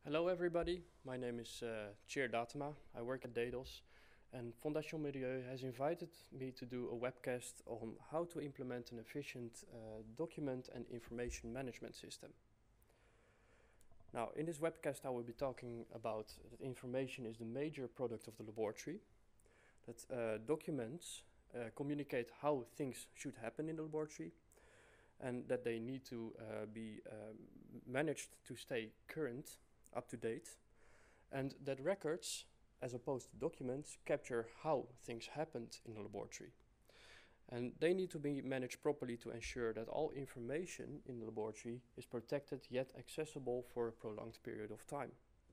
Hello everybody, my name is Tjeerd Datema. I work at Daedalus, and Fondation Milieu has invited me to do a webcast on how to implement an efficient document and information management system. Now, in this webcast I will be talking about that information is the major product of the laboratory, that documents communicate how things should happen in the laboratory, and that they need to be managed to stay current, up to date, and that records, as opposed to documents, capture how things happened in the laboratory. And they need to be managed properly to ensure that all information in the laboratory is protected yet accessible for a prolonged period of time.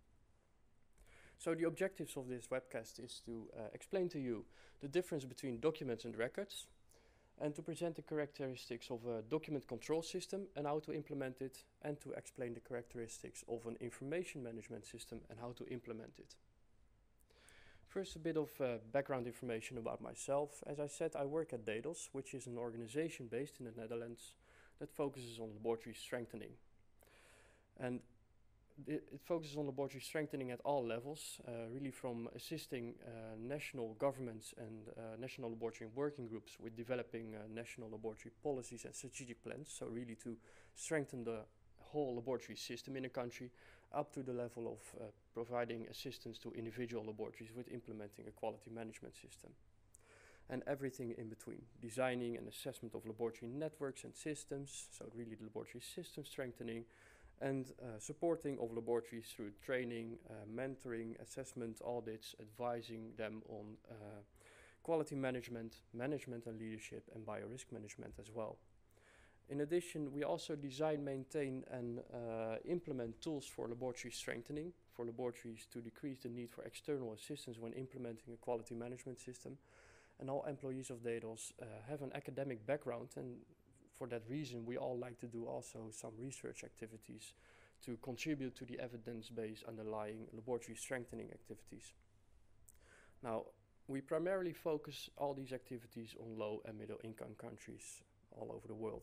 So the objectives of this webcast is to explain to you the difference between documents and records, and to present the characteristics of a document control system and how to implement it, and to explain the characteristics of an information management system and how to implement it. First, a bit of background information about myself. As I said, I work at Daedalus, which is an organization based in the Netherlands that focuses on laboratory strengthening. And it focuses on laboratory strengthening at all levels, really from assisting national governments and national laboratory working groups with developing national laboratory policies and strategic plans, so really to strengthen the whole laboratory system in a country, up to the level of providing assistance to individual laboratories with implementing a quality management system. And everything in between, designing and assessment of laboratory networks and systems, so really the laboratory system strengthening, and supporting of laboratories through training, mentoring, assessment, audits, advising them on quality management and leadership, and biorisk management as well. In addition, we also design, maintain, and implement tools for laboratory strengthening, for laboratories to decrease the need for external assistance when implementing a quality management system. And all employees of Daedalus have an academic background, and for that reason, we all like to do also some research activities to contribute to the evidence-based underlying laboratory strengthening activities. Now, we primarily focus all these activities on low and middle income countries all over the world.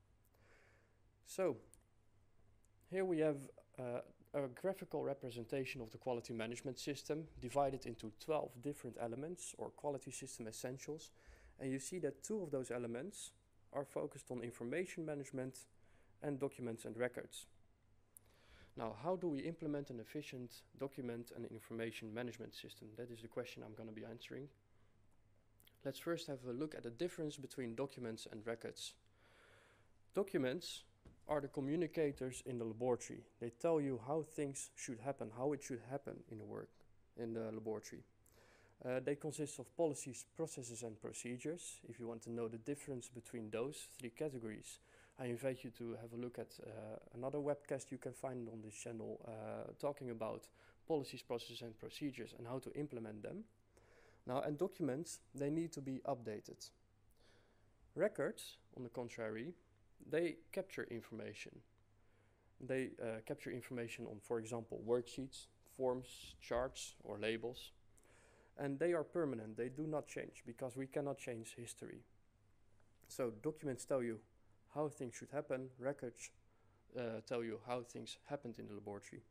So, here we have a graphical representation of the quality management system divided into 12 different elements or quality system essentials, and you see that 2 of those elements are focused on information management and documents and records. Now, how do we implement an efficient document and information management system? That is the question I'm going to be answering. Let's first have a look at the difference between documents and records. Documents are the communicators in the laboratory. They tell you how things should happen, how it should happen in the laboratory. They consist of policies, processes, and procedures. If you want to know the difference between those 3 categories, I invite you to have a look at another webcast you can find on this channel talking about policies, processes, and procedures and how to implement them. Now, and documents, they need to be updated. Records, on the contrary, they capture information. They capture information on, for example, worksheets, forms, charts, or labels. And they are permanent, they do not change, because we cannot change history. So documents tell you how things should happen, records tell you how things happened in the laboratory.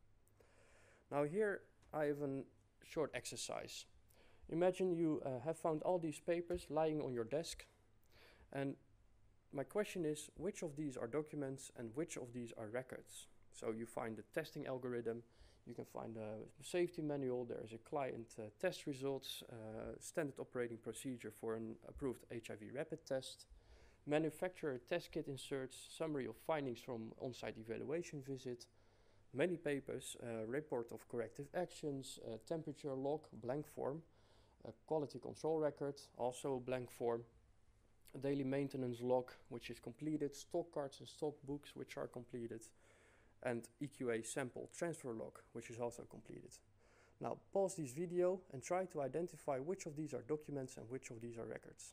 Now here I have a short exercise. Imagine you have found all these papers lying on your desk, and my question is, which of these are documents and which of these are records? So you find the testing algorithm, you can find a safety manual, there is a client test results, standard operating procedure for an approved HIV rapid test, manufacturer test kit inserts, summary of findings from on-site evaluation visit, many papers, report of corrective actions, temperature log, blank form, a quality control record, also blank form, a daily maintenance log which is completed, stock cards and stock books which are completed, and EQA sample transfer log, which is also completed. Now pause this video and try to identify which of these are documents and which of these are records.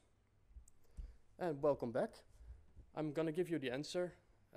And welcome back. I'm going to give you the answer.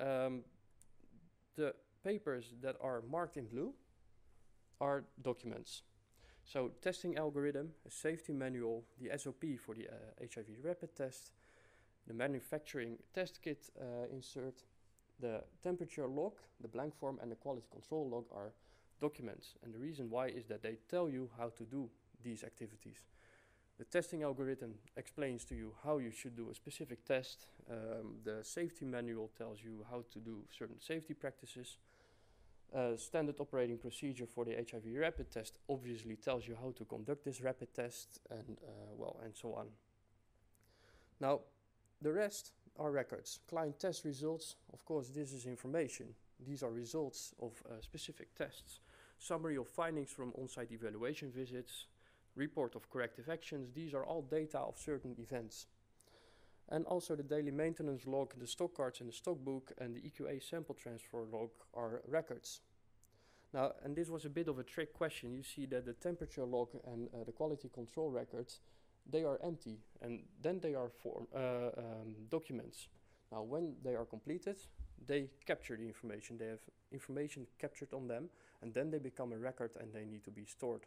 The papers that are marked in blue are documents. So testing algorithm, a safety manual, the SOP for the HIV rapid test, the manufacturing test kit insert, The temperature log, the blank form, and the quality control log are documents. And the reason why is that they tell you how to do these activities. The testing algorithm explains to you how you should do a specific test. The safety manual tells you how to do certain safety practices. Standard operating procedure for the HIV rapid test obviously tells you how to conduct this rapid test, and and so on. Now, the rest are records. Client test results, of course, this is information. These are results of specific tests. Summary of findings from on-site evaluation visits, report of corrective actions. These are all data of certain events. And also the daily maintenance log, the stock cards and the stock book, and the EQA sample transfer log are records. Now, and this was a bit of a trick question. You see that the temperature log and the quality control records, they are empty, and then they are documents. Now, when they are completed, they capture the information. They have information captured on them, and then they become a record and they need to be stored.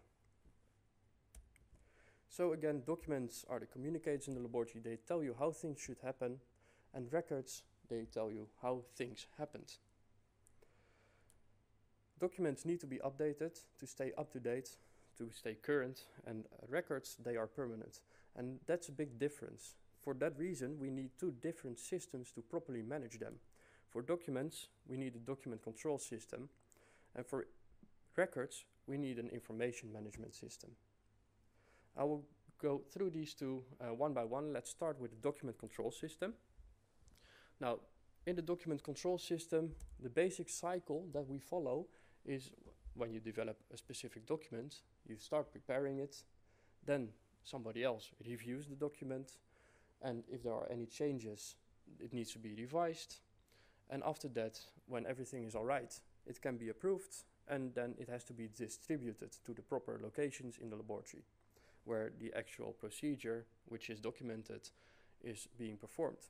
So again, documents are the communicators in the laboratory. They tell you how things should happen, and records, they tell you how things happened. Documents need to be updated to stay up to date, to stay current, and records, they are permanent. And that's a big difference. For that reason, we need two different systems to properly manage them. For documents, we need a document control system, and for records, we need an information management system. I will go through these two one by one. Let's start with the document control system. Now, in the document control system, the basic cycle that we follow is when you develop a specific document, you start preparing it, then somebody else reviews the document, and if there are any changes, it needs to be revised. And after that, when everything is all right, it can be approved, and then it has to be distributed to the proper locations in the laboratory, where the actual procedure, which is documented, is being performed.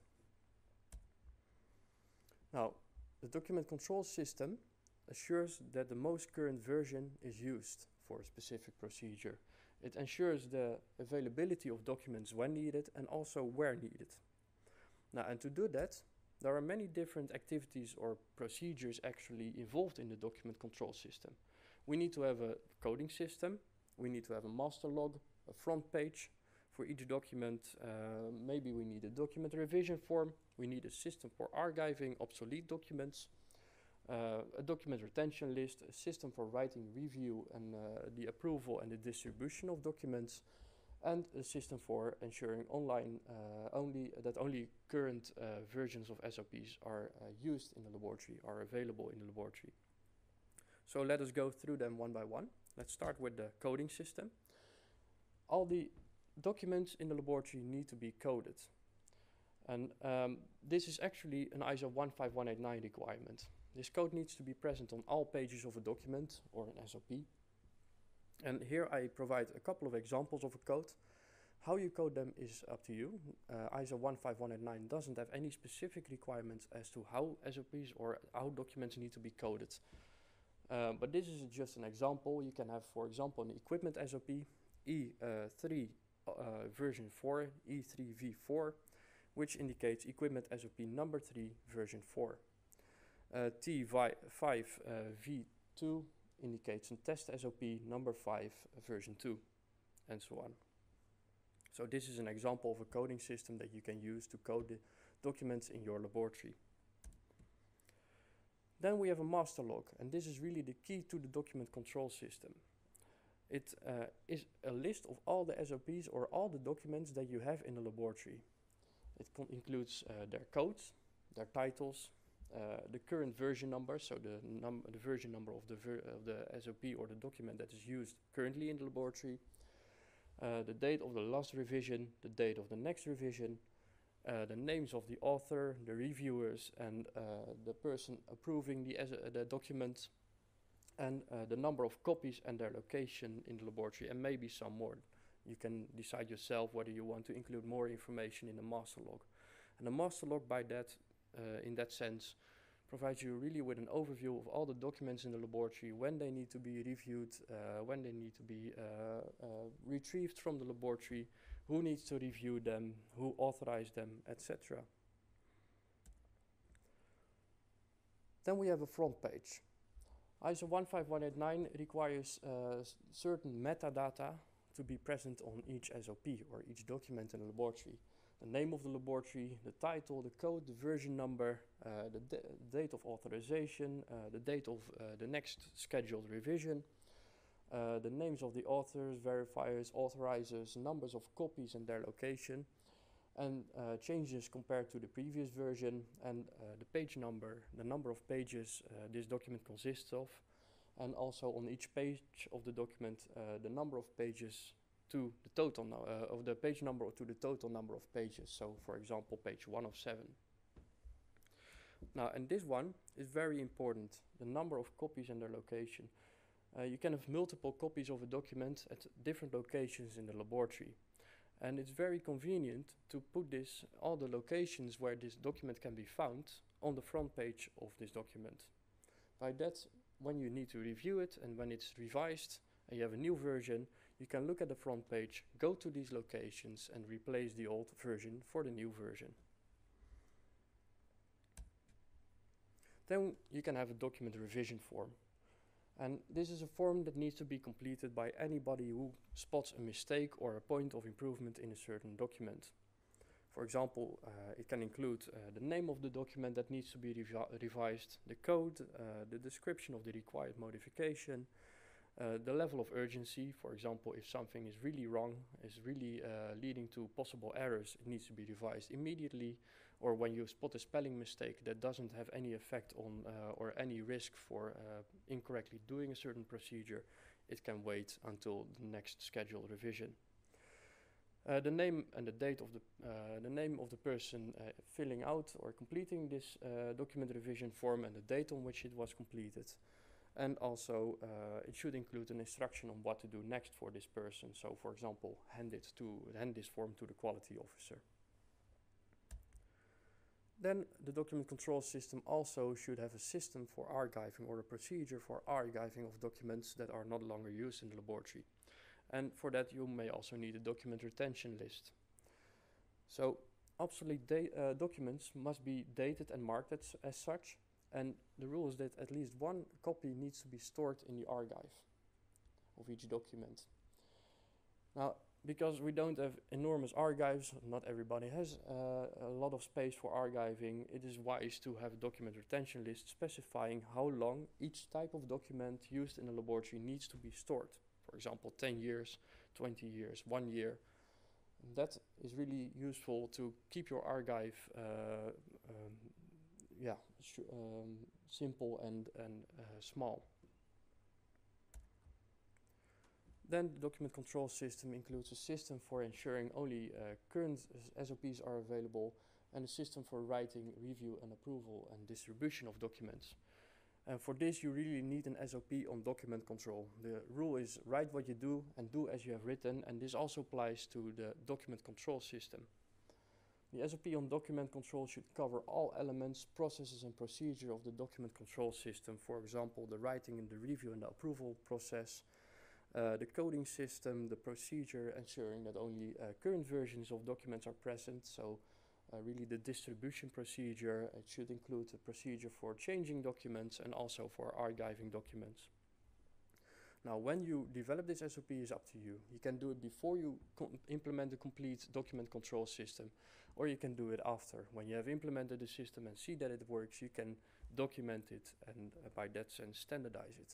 Now, the document control system assures that the most current version is used for a specific procedure. It ensures the availability of documents when needed and also where needed. Now, and to do that, there are many different activities or procedures actually involved in the document control system. We need to have a coding system, we need to have a master log, a front page for each document. Maybe we need a document revision form. We need a system for archiving obsolete documents, a document retention list, a system for writing review and the approval and the distribution of documents, and a system for ensuring only current versions of SOPs are used in the laboratory, are available in the laboratory. So let us go through them one by one. Let's start with the coding system. All the documents in the laboratory need to be coded. And this is actually an ISO 15189 requirement. This code needs to be present on all pages of a document or an SOP. And here I provide a couple of examples of a code. How you code them is up to you. ISO 15189 doesn't have any specific requirements as to how SOPs or how documents need to be coded. But this is just an example. You can have, for example, an equipment SOP, E3 version 4, E3v4, which indicates equipment SOP number 3 version 4. T5v2 indicates a test SOP number 5 version 2, and so on. So this is an example of a coding system that you can use to code the documents in your laboratory. Then we have a master log, and this is really the key to the document control system. It is a list of all the SOPs or all the documents that you have in the laboratory. It includes their codes, their titles, the current version number, so the version number of the SOP or the document that is used currently in the laboratory, the date of the last revision, the date of the next revision, the names of the author, the reviewers, and the person approving the document, and the number of copies and their location in the laboratory, and maybe some more. You can decide yourself whether you want to include more information in the master log. And the master log, by that, in that sense, provides you really with an overview of all the documents in the laboratory, when they need to be reviewed, when they need to be retrieved from the laboratory, who needs to review them, who authorized them, etc. Then we have a front page. ISO 15189 requires certain metadata to be present on each SOP or each document in the laboratory. The name of the laboratory, the title, the code, the version number, the date of authorization, the date of the next scheduled revision, the names of the authors, verifiers, authorizers, numbers of copies and their location, and changes compared to the previous version, and the page number, the number of pages this document consists of, and also on each page of the document the number of pages to the total of the page number to the total number of pages. So for example, page 1 of 7. Now, and this one is very important, the number of copies and their location. You can have multiple copies of a document at different locations in the laboratory. And it's very convenient to put all the locations where this document can be found on the front page of this document. By that, when you need to review it and when it's revised and you have a new version, you can look at the front page, go to these locations and replace the old version for the new version. Then you can have a document revision form. And this is a form that needs to be completed by anybody who spots a mistake or a point of improvement in a certain document. For example, it can include the name of the document that needs to be revised, the code, the description of the required modification, the level of urgency. For example, if something is really wrong, is really leading to possible errors, it needs to be revised immediately. Or when you spot a spelling mistake that doesn't have any effect on or any risk for incorrectly doing a certain procedure, it can wait until the next scheduled revision. The name and the date of the name of the person filling out or completing this document revision form and the date on which it was completed. And also it should include an instruction on what to do next for this person. So for example, hand this form to the quality officer. Then the document control system also should have a system for archiving or a procedure for archiving of documents that are not longer used in the laboratory. And for that you may also need a document retention list. So obsolete documents must be dated and marked as such, and the rule is that at least one copy needs to be stored in the archive of each document. Now, because we don't have enormous archives, not everybody has a lot of space for archiving, it is wise to have a document retention list specifying how long each type of document used in a laboratory needs to be stored. For example, 10 years, 20 years, 1 year. And that is really useful to keep your archive simple and small. Then the document control system includes a system for ensuring only current SOPs are available and a system for writing, review and approval and distribution of documents. And for this you really need an SOP on document control. The rule is write what you do and do as you have written, and this also applies to the document control system. The SOP on document control should cover all elements, processes and procedure of the document control system. For example, the writing and the review and the approval process, the coding system, the procedure, ensuring that only current versions of documents are present. So really the distribution procedure, it should include a procedure for changing documents and also for archiving documents. Now, when you develop this SOP is up to you. You can do it before you implement the complete document control system, or you can do it after. When you have implemented the system and see that it works, you can document it and by that sense standardize it.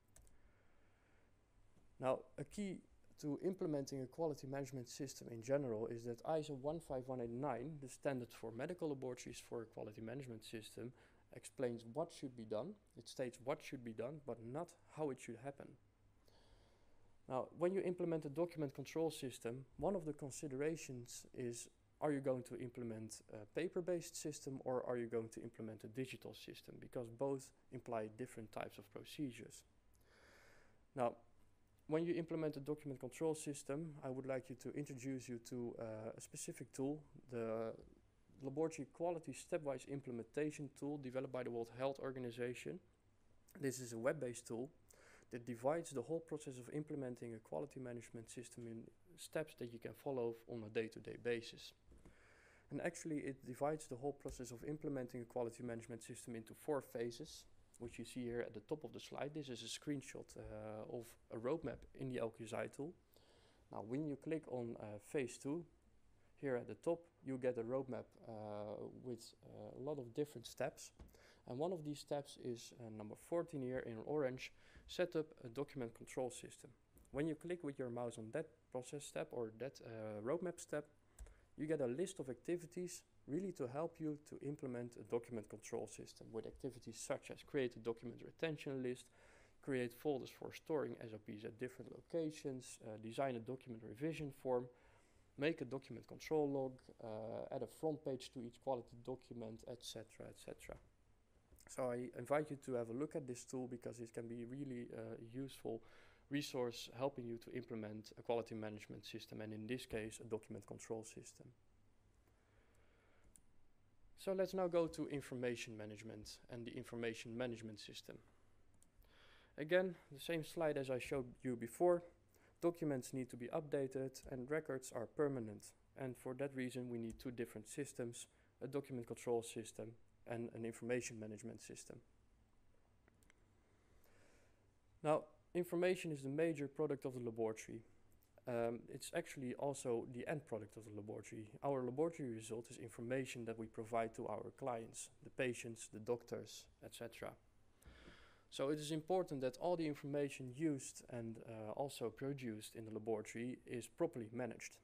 Now, a key to implementing a quality management system in general is that ISO 15189, the standard for medical laboratories for a quality management system, explains what should be done. It states what should be done, but not how it should happen. Now, when you implement a document control system, one of the considerations is, are you going to implement a paper-based system or are you going to implement a digital system? Because both imply different types of procedures. Now, when you implement a document control system, I would like to introduce you to a specific tool, the Laboratory Quality Stepwise Implementation Tool developed by the World Health Organization. This is a web-based tool that divides the whole process of implementing a quality management system in steps that you can follow on a day-to-day basis. And actually it divides the whole process of implementing a quality management system into 4 phases, which you see here at the top of the slide. This is a screenshot of a roadmap in the LQSI tool. Now when you click on phase 2, here at the top you get a roadmap with a lot of different steps. And one of these steps is number 14 here in orange, set up a document control system. When you click with your mouse on that process step or that roadmap step, you get a list of activities really to help you to implement a document control system with activities such as create a document retention list, create folders for storing SOPs at different locations, design a document revision form, make a document control log, add a front page to each quality document, etc., etc. So I invite you to have a look at this tool because it can be really a useful resource helping you to implement a quality management system, and in this case a document control system. So let's now go to information management and the information management system. Again, the same slide as I showed you before. Documents need to be updated and records are permanent, and for that reason we need 2 different systems, a document control system and an information management system. Now, information is the major product of the laboratory. It's actually also the end product of the laboratory. Our laboratory result is information that we provide to our clients, the patients, the doctors, etc. So it is important that all the information used and also produced in the laboratory is properly managed.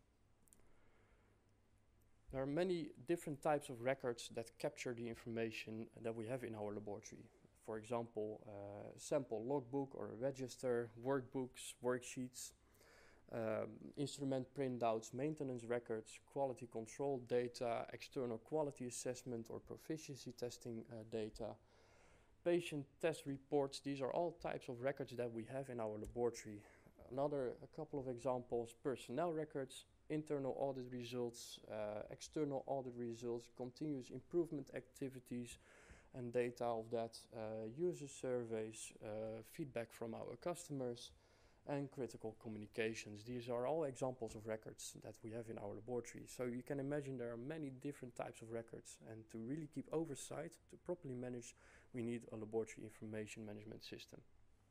There are many different types of records that capture the information that we have in our laboratory. For example, sample logbook or a register, workbooks, worksheets, instrument printouts, maintenance records, quality control data, external quality assessment or proficiency testing data, patient test reports. These are all types of records that we have in our laboratory. A couple of examples: personnel records, internal audit results, external audit results, continuous improvement activities and data of that, user surveys, feedback from our customers, and critical communications. These are all examples of records that we have in our laboratory. So you can imagine there are many different types of records, and to really keep oversight, to properly manage, we need a laboratory information management system.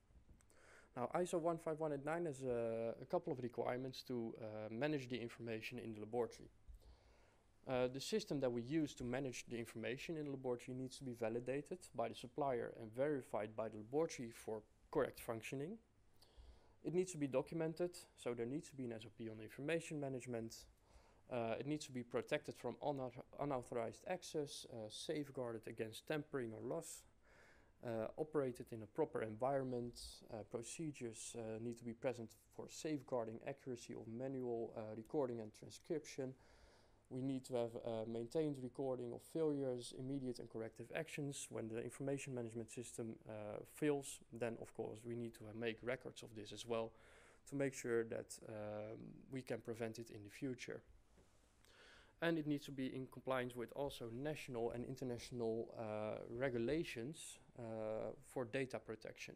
Now ISO 15189 has a couple of requirements to manage the information in the laboratory. The system that we use to manage the information in the laboratory needs to be validated by the supplier and verified by the laboratory for correct functioning. It needs to be documented, so there needs to be an SOP on information management. It needs to be protected from unauthorized access, safeguarded against tampering or loss, operated in a proper environment. Procedures need to be present for safeguarding accuracy of manual recording and transcription. We need to have maintained recording of failures, immediate and corrective actions. When the information management system fails, then of course we need to make records of this as well to make sure that we can prevent it in the future. And it needs to be in compliance with also national and international regulations for data protection.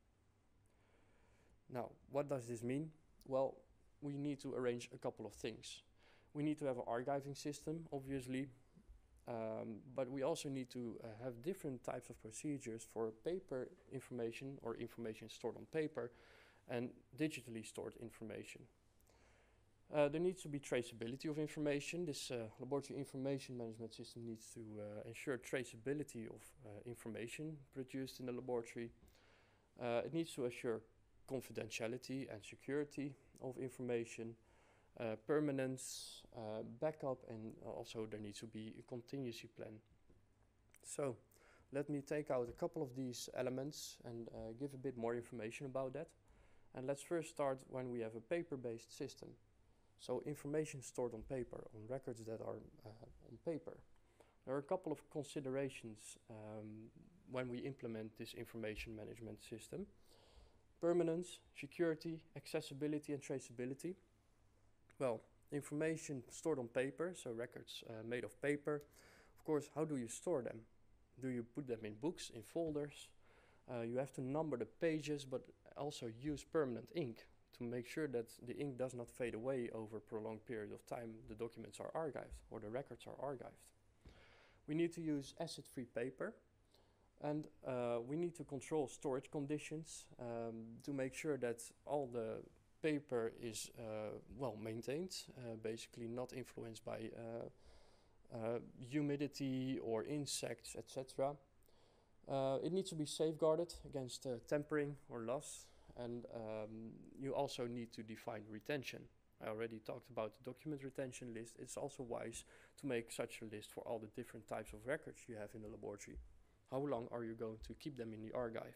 Now, what does this mean? Well, we need to arrange a couple of things. We need to have an archiving system, obviously, but we also need to have different types of procedures for paper information or information stored on paper and digitally stored information. There needs to be traceability of information. This laboratory information management system needs to ensure traceability of information produced in the laboratory. It needs to assure confidentiality and security of information, permanence, backup, and also there needs to be a contingency plan. So let me take out a couple of these elements and give a bit more information about that. And let's first start when we have a paper-based system. So information stored on paper, on records that are on paper. There are a couple of considerations when we implement this information management system. Permanence, security, accessibility, and traceability. Well, information stored on paper, so records made of paper. Of course, how do you store them? Do you put them in books, in folders? You have to number the pages, but also use permanent ink to to make sure that the ink does not fade away over a prolonged period of time, the documents are archived or the records are archived. We need to use acid-free paper, and we need to control storage conditions to make sure that all the paper is well maintained, basically not influenced by humidity or insects, etc. It needs to be safeguarded against tampering or loss, and you also need to define retention. I already talked about the document retention list. It's also wise to make such a list for all the different types of records you have in the laboratory. How long are you going to keep them in the archive?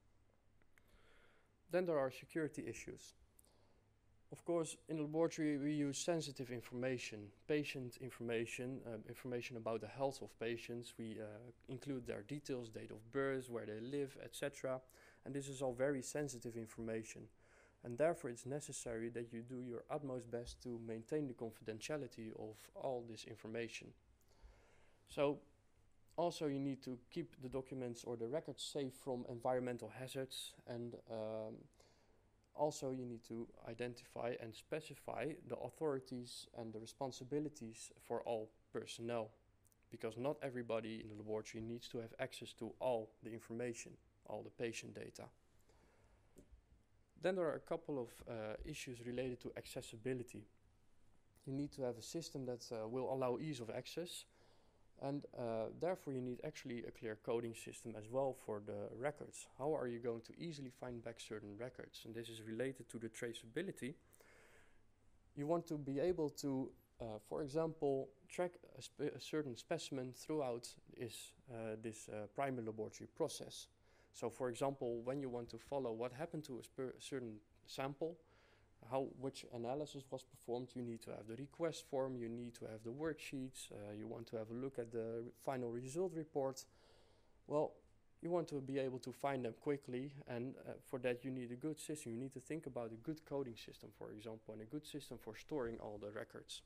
Then there are security issues. Of course, in the laboratory we use sensitive information, patient information, information about the health of patients. We include their details, date of birth, where they live, etc. And this is all very sensitive information. And therefore it's necessary that you do your utmost best to maintain the confidentiality of all this information. So also you need to keep the documents or the records safe from environmental hazards, and also you need to identify and specify the authorities and the responsibilities for all personnel, because not everybody in the laboratory needs to have access to all the information, all the patient data. Then there are a couple of issues related to accessibility. You need to have a system that will allow ease of access, and therefore you need actually a clear coding system as well for the records. How are you going to easily find back certain records? And this is related to the traceability. You want to be able to, for example, track a certain specimen throughout this primary laboratory process. So for example, when you want to follow what happened to a certain sample, which analysis was performed, you need to have the request form, you need to have the worksheets, you want to have a look at the final result report. Well, you want to be able to find them quickly, and for that you need a good system. You need to think about a good coding system, for example, and a good system for storing all the records.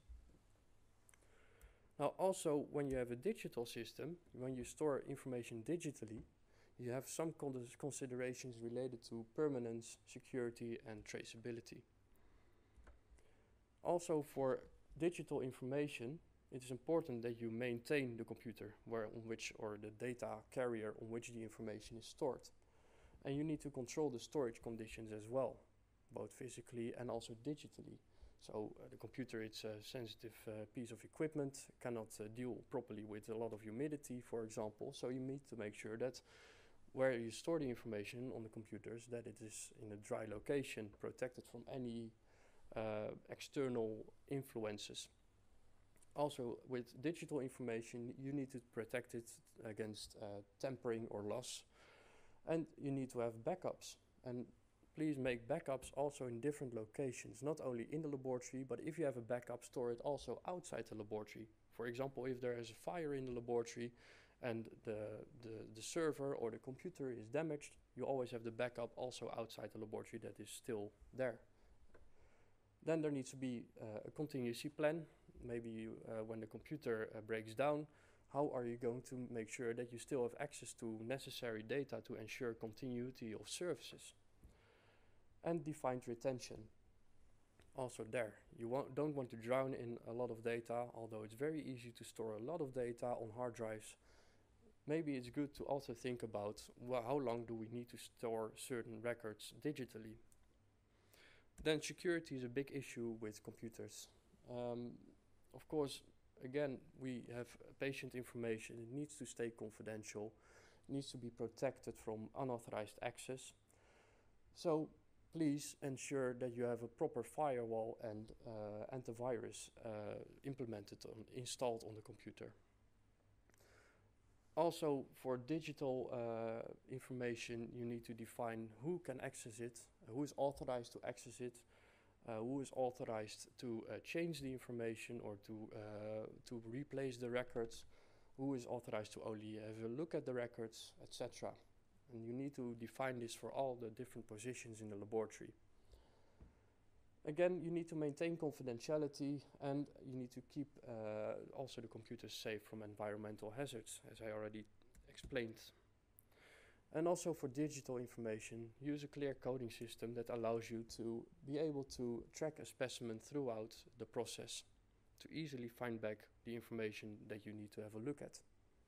Now also, when you have a digital system, when you store information digitally, you have some considerations related to permanence, security, and traceability. Also, for digital information, it is important that you maintain the computer or the data carrier on which the information is stored. And you need to control the storage conditions as well, both physically and also digitally. So the computer, it's a sensitive piece of equipment, cannot deal properly with a lot of humidity, for example. So you need to make sure that where you store the information on the computers, that it is in a dry location, protected from any external influences. Also, with digital information, you need to protect it against tampering or loss, and you need to have backups. And please make backups also in different locations, not only in the laboratory, but if you have a backup, store it also outside the laboratory. For example, if there is a fire in the laboratory and the server or the computer is damaged, you always have the backup also outside the laboratory that is still there. Then there needs to be a contingency plan. Maybe when the computer breaks down, how are you going to make sure that you still have access to necessary data to ensure continuity of services? And defined retention. Also there, you don't want to drown in a lot of data, although it's very easy to store a lot of data on hard drives. Maybe it's good to also think about how long do we need to store certain records digitally. Then security is a big issue with computers. Of course, again, we have patient information. It needs to stay confidential. It needs to be protected from unauthorized access. So please ensure that you have a proper firewall and antivirus installed on the computer. Also, for digital information, you need to define who can access it, who is authorized to access it, who is authorized to change the information or to replace the records, who is authorized to only have a look at the records, etc. And you need to define this for all the different positions in the laboratory. Again, you need to maintain confidentiality, and you need to keep also the computers safe from environmental hazards, as I already explained. And also for digital information, use a clear coding system that allows you to be able to track a specimen throughout the process to easily find back the information that you need to have a look at.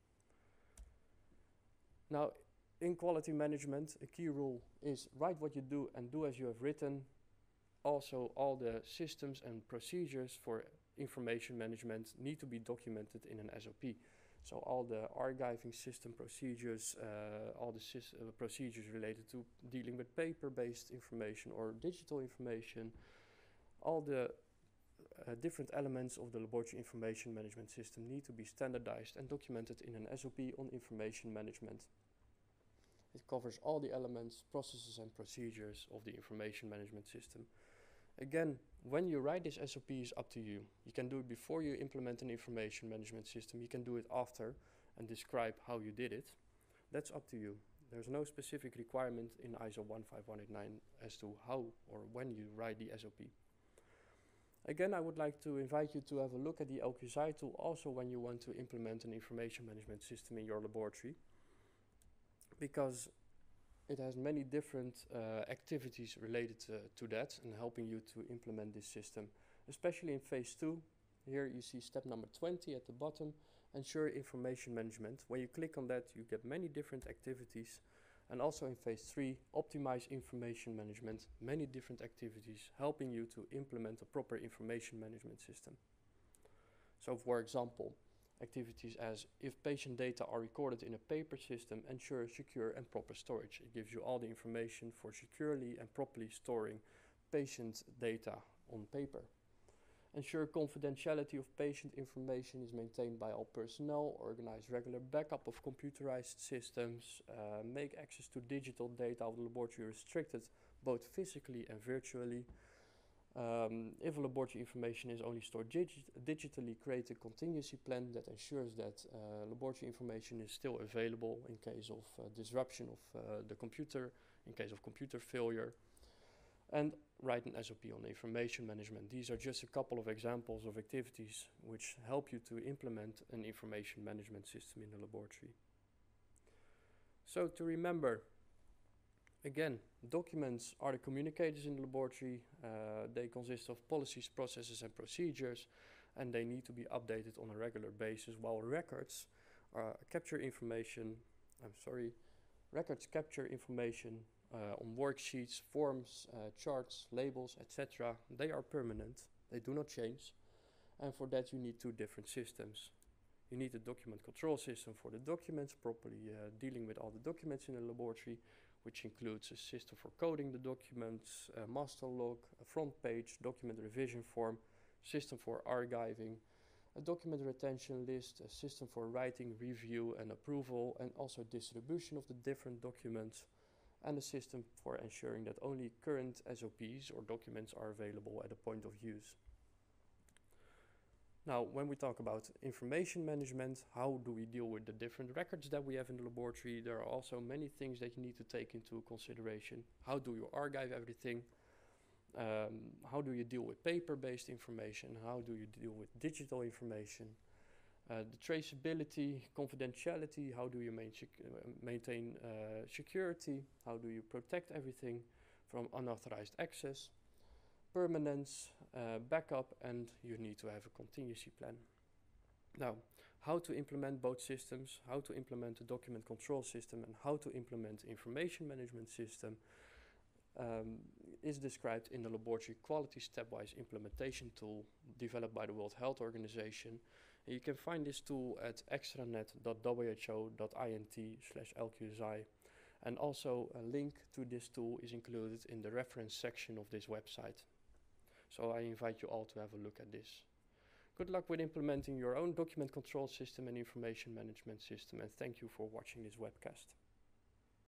Now, in quality management, a key rule is write what you do and do as you have written. Also, all the systems and procedures for information management need to be documented in an SOP. So all the archiving system procedures, all the procedures related to dealing with paper-based information or digital information, all the different elements of the laboratory information management system need to be standardized and documented in an SOP on information management. It covers all the elements, processes and procedures of the information management system. Again, when you write this SOP is up to you. You can do it before you implement an information management system. You can do it after and describe how you did it. That's up to you. There's no specific requirement in ISO 15189 as to how or when you write the SOP. Again, I would like to invite you to have a look at the LQSI tool also when you want to implement an information management system in your laboratory, because it has many different activities related to that and helping you to implement this system, especially in phase 2. Here you see step number 20 at the bottom, ensure information management. When you click on that, you get many different activities. And also in phase 3, optimize information management, many different activities helping you to implement a proper information management system. So for example, activities as if patient data are recorded in a paper system, ensure secure and proper storage. It gives you all the information for securely and properly storing patient data on paper. Ensure confidentiality of patient information is maintained by all personnel, organize regular backup of computerized systems, make access to digital data of the laboratory restricted both physically and virtually. If laboratory information is only stored digitally, create a contingency plan that ensures that laboratory information is still available in case of disruption of the computer, in case of computer failure. And write an SOP on information management. These are just a couple of examples of activities which help you to implement an information management system in the laboratory. So to remember, again, documents are the communicators in the laboratory. They consist of policies, processes and procedures, and they need to be updated on a regular basis, while records capture information, records capture information on worksheets, forms, charts, labels, etc. They are permanent, they do not change, and for that you need two different systems. You need a document control system for the documents, properly dealing with all the documents in the laboratory, which includes a system for coding the documents, a master log, a front page, document revision form, system for archiving, a document retention list, a system for writing, review and approval, and also distribution of the different documents, and a system for ensuring that only current SOPs or documents are available at the point of use. Now, when we talk about information management, how do we deal with the different records that we have in the laboratory? There are also many things that you need to take into consideration. How do you archive everything? How do you deal with paper-based information? How do you deal with digital information? The traceability, confidentiality, how do you maintain security? How do you protect everything from unauthorized access? Permanence, backup, and you need to have a contingency plan. Now, how to implement both systems, how to implement the document control system, and how to implement information management system is described in the laboratory quality stepwise implementation tool developed by the World Health Organization. And you can find this tool at extranet.who.int/LQSI. And also a link to this tool is included in the reference section of this website. So I invite you all to have a look at this. Good luck with implementing your own document control system and information management system, and thank you for watching this webcast.